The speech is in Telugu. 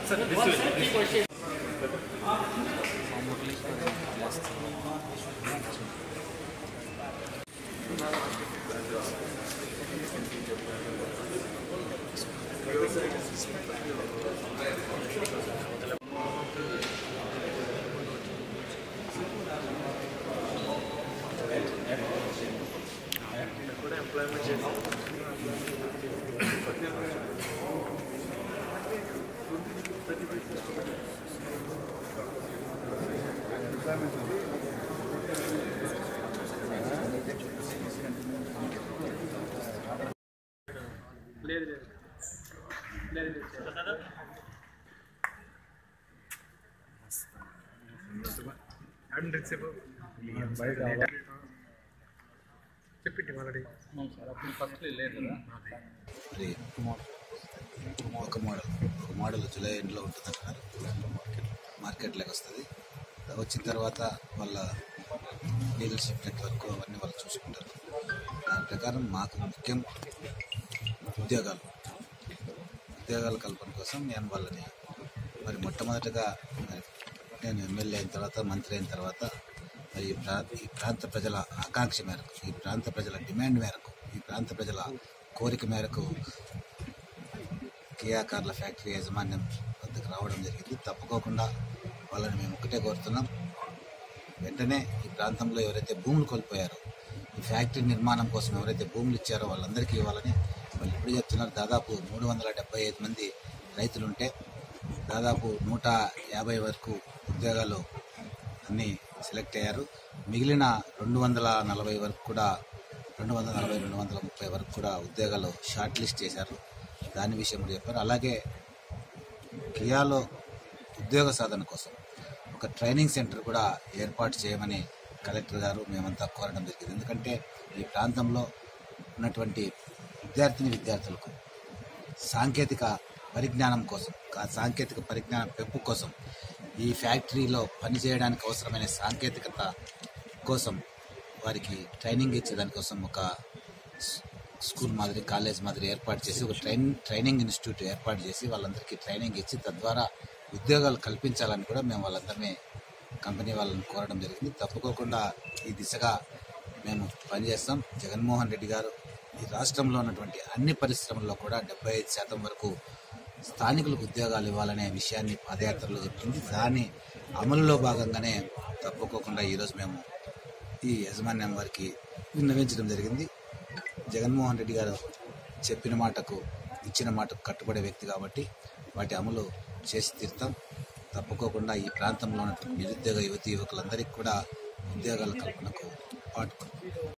ఒక మోడల్ జూలై ఎండ్లో ఉంటుందంటున్నారు. మార్కెట్లోకి వస్తుంది. వచ్చిన తర్వాత వాళ్ళ లీడర్షిప్ నెట్వర్క్ అవన్నీ వాళ్ళు చూసుకుంటారు. దాని ప్రకారం మాకు ముఖ్యం ఉద్యోగాల కల్పన కోసం నేను వాళ్ళని మరి మొట్టమొదటిగా నేను ఎమ్మెల్యే అయిన తర్వాత, మంత్రి అయిన తర్వాత మరి ఈ ప్రాంత ప్రజల ఆకాంక్ష మేరకు, ఈ ప్రాంత ప్రజల డిమాండ్ మేరకు, ఈ ప్రాంత ప్రజల కోరిక మేరకు కియా కార్ల ఫ్యాక్టరీ యాజమాన్యం వద్దకు రావడం జరిగింది. తప్పుకోకుండా వాళ్ళని మేము ఒకటే కోరుతున్నాం, వెంటనే ఈ ప్రాంతంలో ఎవరైతే భూములు కోల్పోయారో, ఈ ఫ్యాక్టరీ నిర్మాణం కోసం ఎవరైతే భూములు ఇచ్చారో వాళ్ళందరికీ ఇవ్వాలని వాళ్ళు ఇప్పుడు చెప్తున్నారు. దాదాపు 375 మంది రైతులుంటే దాదాపు 150 వరకు ఉద్యోగాలు అన్నీ సెలెక్ట్ అయ్యారు. మిగిలిన 240 వరకు కూడా 230 వరకు కూడా ఉద్యోగాలు షార్ట్ లిస్ట్ చేశారు. దాని విషయం కూడా చెప్పారు. అలాగే కియాలో ఉద్యోగ సాధన కోసం ఒక ట్రైనింగ్ సెంటర్ కూడా ఏర్పాటు చేయమని కలెక్టర్ గారు మేమంతా కోరడం జరిగింది. ఎందుకంటే ఈ ప్రాంతంలో ఉన్నటువంటి విద్యార్థులకు సాంకేతిక పరిజ్ఞానం కోసం, సాంకేతిక పరిజ్ఞానం పెంపు కోసం, ఈ ఫ్యాక్టరీలో పనిచేయడానికి అవసరమైన సాంకేతికత కోసం వారికి ట్రైనింగ్ ఇచ్చే దానికోసం ఒక స్కూల్ మాదిరి, కాలేజ్ మాదిరి ఏర్పాటు చేసి ఒక ట్రైనింగ్ ఇన్స్టిట్యూట్ ఏర్పాటు చేసి వాళ్ళందరికీ ట్రైనింగ్ ఇచ్చి తద్వారా ఉద్యోగాలు కల్పించాలని కూడా మేము వాళ్ళందరినీ, కంపెనీ వాళ్ళని కోరడం జరిగింది. తప్పుకోకుండా ఈ దిశగా మేము పనిచేస్తాం. జగన్మోహన్ రెడ్డి గారు ఈ రాష్ట్రంలో ఉన్నటువంటి అన్ని పరిశ్రమల్లో కూడా 75% వరకు స్థానికులకు ఉద్యోగాలు ఇవ్వాలనే విషయాన్ని పాదయాత్రలో చెప్పింది. దాని అమలులో భాగంగానే తప్పుకోకుండా ఈరోజు మేము ఈ యాజమాన్యం వారికి విన్నవించడం జరిగింది. జగన్మోహన్ రెడ్డి గారు చెప్పిన మాటకు, ఇచ్చిన మాటకు కట్టుబడే వ్యక్తి కాబట్టి వాటి అమలు చేసి తీరుతాం. తప్పుకోకుండా ఈ ప్రాంతంలో ఉన్నటువంటి నిరుద్యోగ యువతీ యువకులందరికీ కూడా ఉద్యోగాల కల్పనకు పాటుపడుతుంది.